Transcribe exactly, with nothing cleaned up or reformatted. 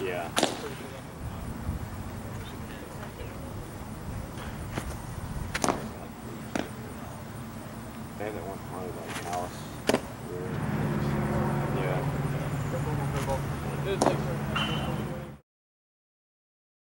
Yeah. They have that one behind like Alice. Yeah.